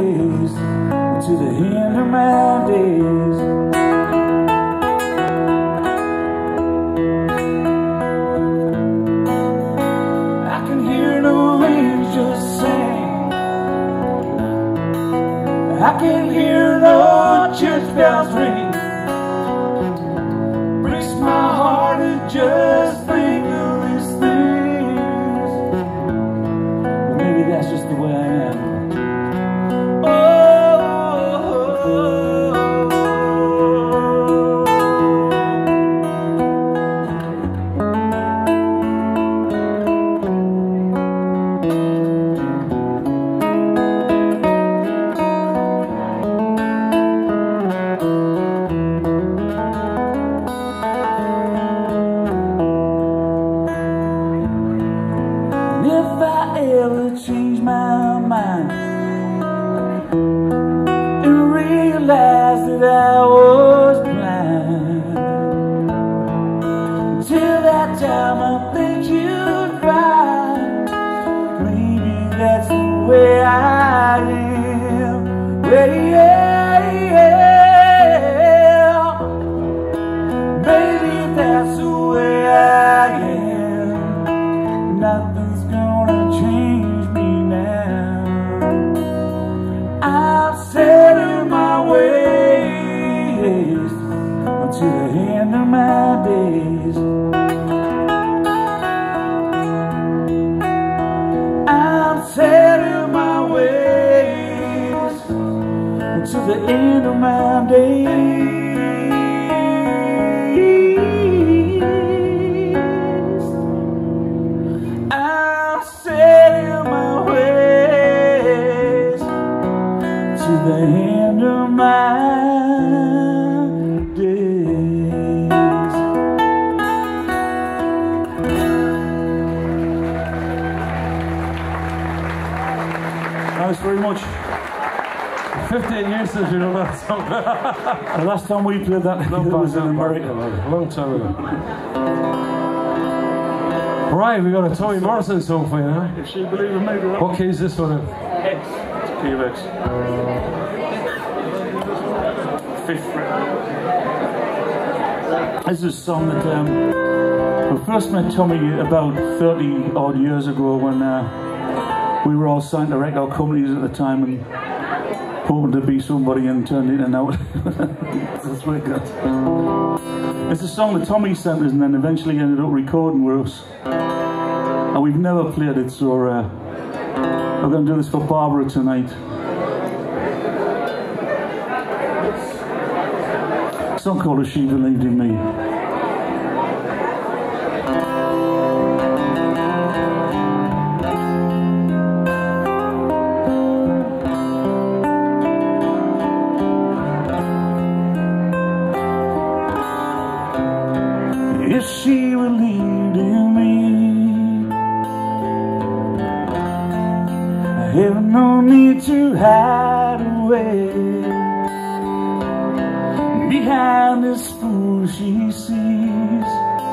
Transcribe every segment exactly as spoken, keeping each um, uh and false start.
days, to the end of my days. I can hear the angels sing, I can hear the church bells ring. Breaks my heart to just think of these things, but maybe that's just the way I am. If I ever change my mind and realize that I was blind, till that time I think you'd find maybe that's the way I am. Well, yeah, yeah. Maybe that's the way I am. Nothing's gonna change me now. I've set in my ways until the end of my days. I've set in my ways until the end of my days. To the end of my days. Thanks very much. fifteen years since you know that song. The last time we played that, it was in America. A long time ago. Right, we got a Toni Morrison song for you now. If she believed in me, right? What key is this one in? X. Key of X. Fifth fret. This is a song that um, I first met Tommy about thirty odd years ago when uh, we were all signed to record companies at the time and hoping to be somebody and turned in and out. That's what it got. It's a song that Tommy sent us and then eventually ended up recording with us. And we've never played it, so uh, we're going to do this for Barbara tonight. A song called As She Believed in Me. If she believed in me, I have no need to hide away behind this fool she sees.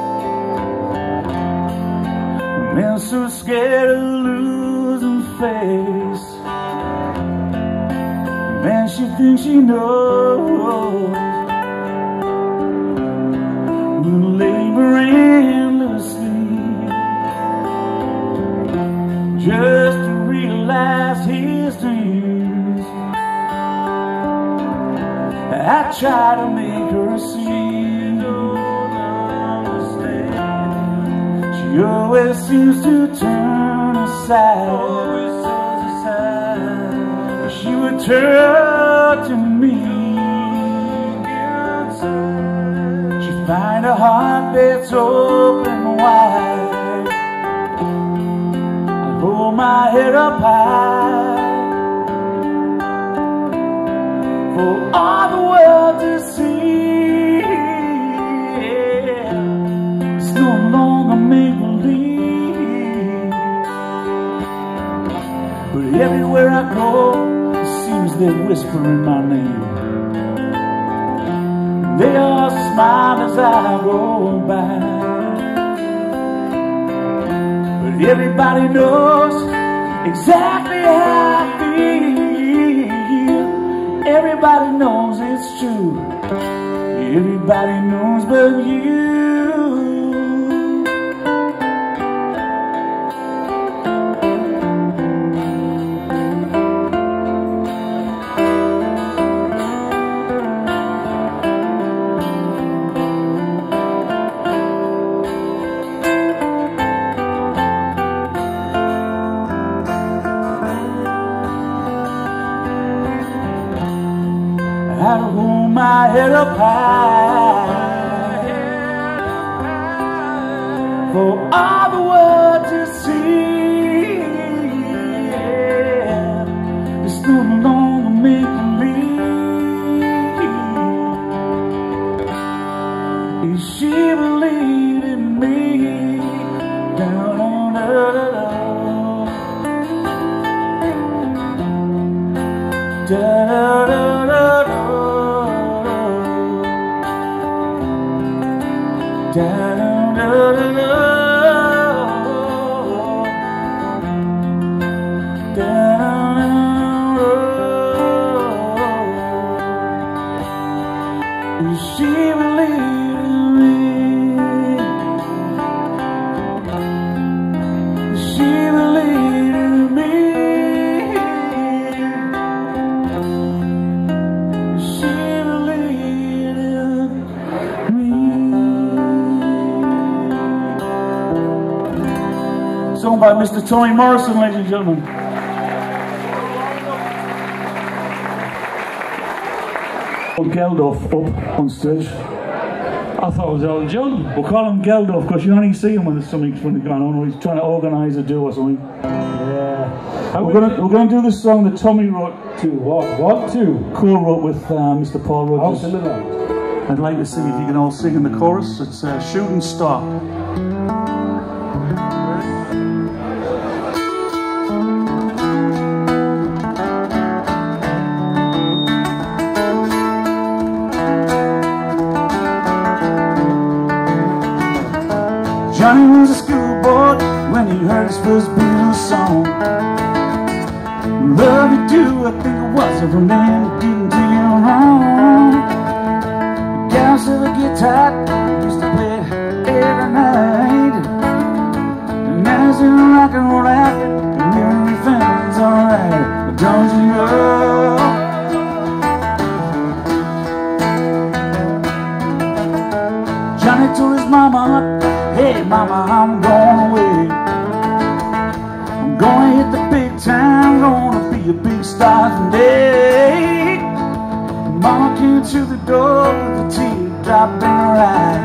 Men so scared of losing face, man she thinks she knows will labor endlessly just to realize his dreams. I try to make her see, she always seems to turn aside. She would turn to me, she'd find a heart that's open wide. I hold my head up high for all the world to see. It's no longer make-believe, but everywhere I go, it seems they're whispering my name. They all smile as I go by, but everybody knows exactly how I feel. true. Everybody knows but you. I hold my head up high for all the world to see. Yeah. It's no longer make-believe. Is she believed in me? Down on earth. Da, da, da. Down, down, down, down road. Is she believing me? Is she believing me? Is she believing me? Song by Mister Tony Morrison, ladies and gentlemen. Geldof up on stage. I thought it was Elton John. We'll call him Geldof because you only see him when there's something funny going on, or he's trying to organise a do or something. Yeah. We're going we're going to do this song that Tommy wrote. Two, what? What? Two? Co-wrote with uh, Mister Paul Rogers. House in the Land. I'd like to see if you can all sing in the chorus. It's uh, Shooting Star. Johnny was a schoolboy when he heard his first Beatles song. Love you do, I think it was of a man who didn't do you wrong. The gal said the guitar, used to play it every night. And now he's in rock and roll after, and everything's alright. But don't you know? Johnny told his mama, hey mama, I'm going away. I'm gonna hit the big time, gonna be a big star someday. Mama came to the door with a teardrop in her eye.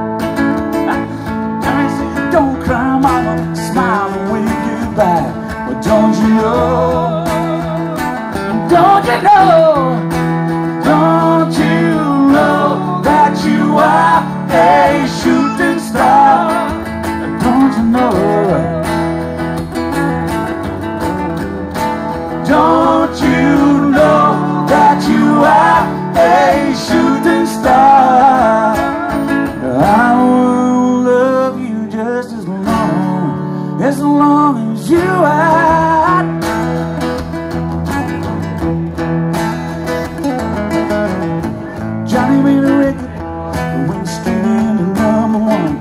Johnny said, don't cry mama, smile and wave goodbye. But don't you know, don't you know, don't you know that you are a shooting star? Don't you know? Don't you know that you are a shooting star? I will love you just as long, as long as you are. Johnny made a record, went straight into number one.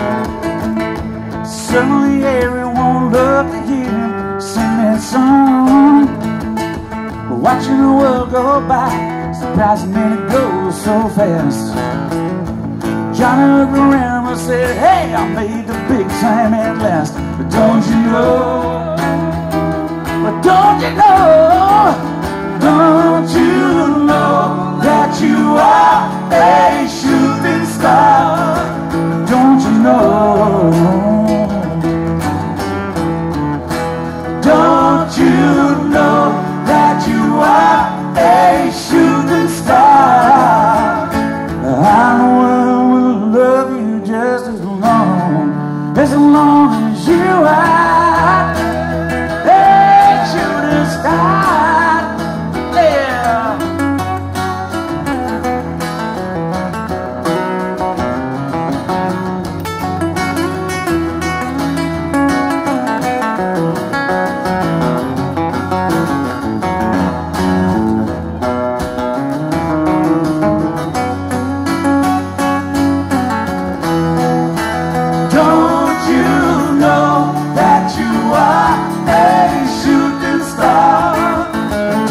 Suddenly everyone loved to hear him sing that song. Watching the world go by, surprising me it goes so fast. Johnny looked around and said, hey, I made the big time at last. But don't you know, but don't you know, don't you know that you are a shooting star? Don't you know? Don't you know that you are a shooting star? I will love you just as long, as long as you are a shooting star.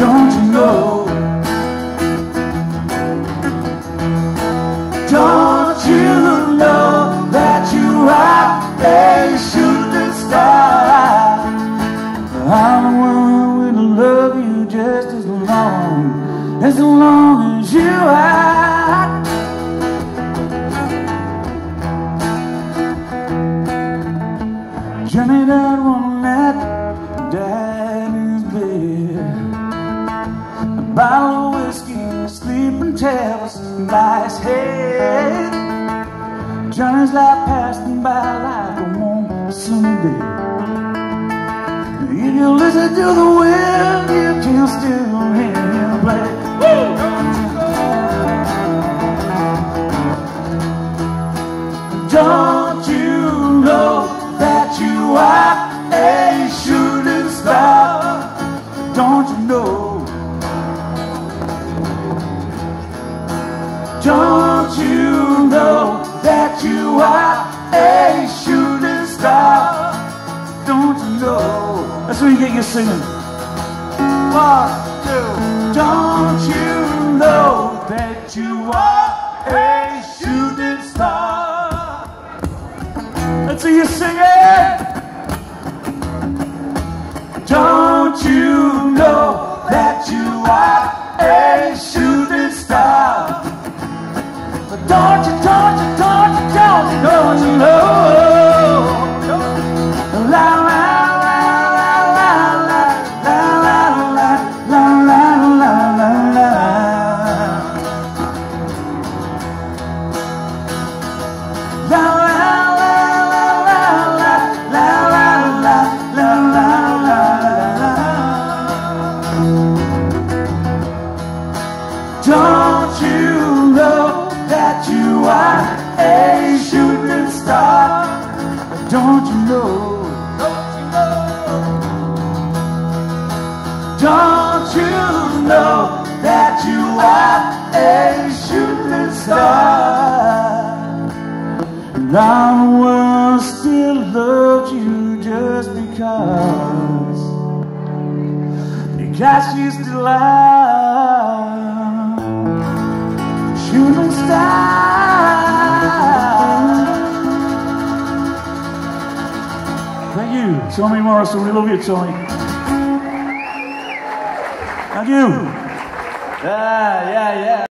Don't you know? Don't you know that you are a shooting star? I'm the one will love you just as long, as long as you are. Johnny died one night, died in his bed. A bottle of whiskey, sleeping tails by his head. Johnny's life passed him by like a warm summer day. If you listen to the wind, you can still hear him play. Woo! Don't you know that you are a shooting star? Don't you know? Don't you know that you are a shooting star? Don't you know? That's where you get your singing. One, two. Don't you know that you are a shooting star? Let's see you sing it. Don't you know that you are a shooting star? Don't you, don't you, don't you, don't you, don't you know? La la la la la la la la la la la la la la. La la la la la la la la la la la. Don't you know that you are a shooting star? Don't you know? Don't you know that you are a shooting star? And I will still love you just because, because you still are shooting star. Thank you, Tommy Morrison. We love you, Tommy. Thank you. Yeah, yeah, yeah.